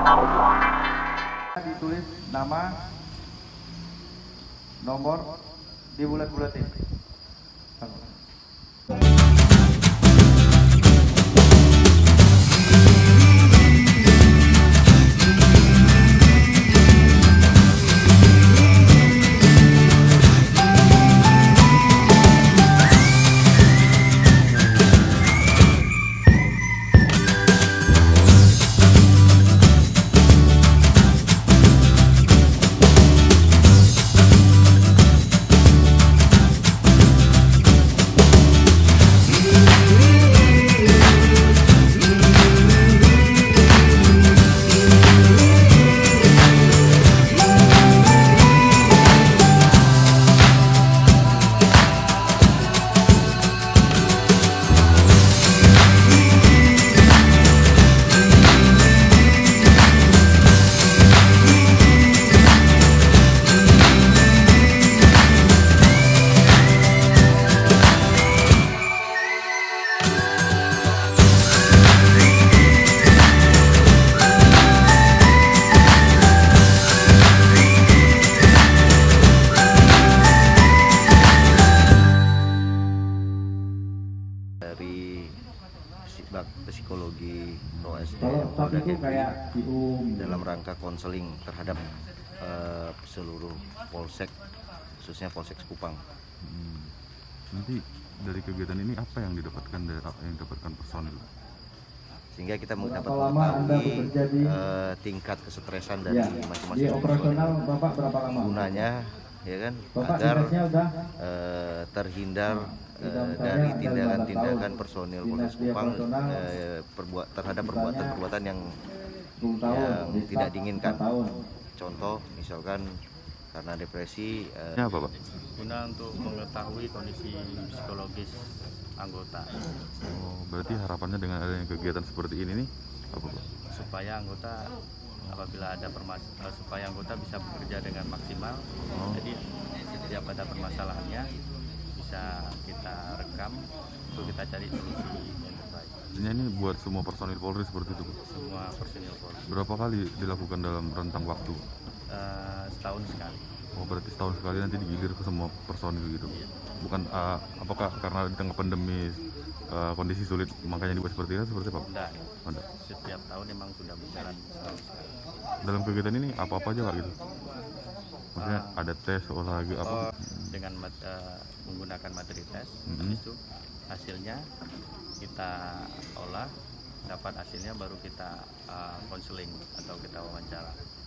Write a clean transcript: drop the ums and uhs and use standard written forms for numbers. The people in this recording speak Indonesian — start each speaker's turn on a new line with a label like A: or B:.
A: Ditulis nama, nomor, dibulat-bulatin.
B: Dari psikologi OSD Polda Kepri dalam rangka konseling terhadap seluruh polsek, khususnya Polsek Sekupang.
C: Nanti dari kegiatan ini apa yang didapatkan personil? Sehingga
B: kita dapat mengetahui tingkat kesetresan dari masing-masing personil. Gunanya, ya kan, agar terhindar dari tindakan-tindakan personil Polres Kupang terhadap perbuatan-perbuatan yang tidak diinginkan. Contoh, misalkan karena depresi.
C: Apa, Pak?
D: Guna untuk mengetahui kondisi psikologis anggota.
C: Oh, berarti harapannya dengan adanya kegiatan seperti ini nih, apa, Pak?
D: Supaya anggota apabila ada supaya anggota bisa bekerja dengan maksimal. Jadi setiap ada permasalahannya bisa kita rekam untuk kita cari solusi yang terbaik.
C: Artinya ini buat semua personil Polri seperti itu, Pak?
D: Semua personil Polri.
C: Berapa kali dilakukan dalam rentang waktu?
D: Setahun sekali.
C: Oh, berarti setahun sekali nanti digilir ke semua personil gitu?
D: Iya.
C: Bukan, apakah karena di tengah pandemi kondisi sulit makanya dibuat seperti itu, seperti apa?
D: Enggak. Setiap tahun memang sudah berjalan setahun sekali.
C: Dalam kegiatan ini apa-apa aja Pak gitu? Maksudnya ada tes, olahraga apa?
D: Dengan menggunakan materi tes, habis itu hasilnya kita olah, dapat hasilnya baru kita konseling atau kita wawancara.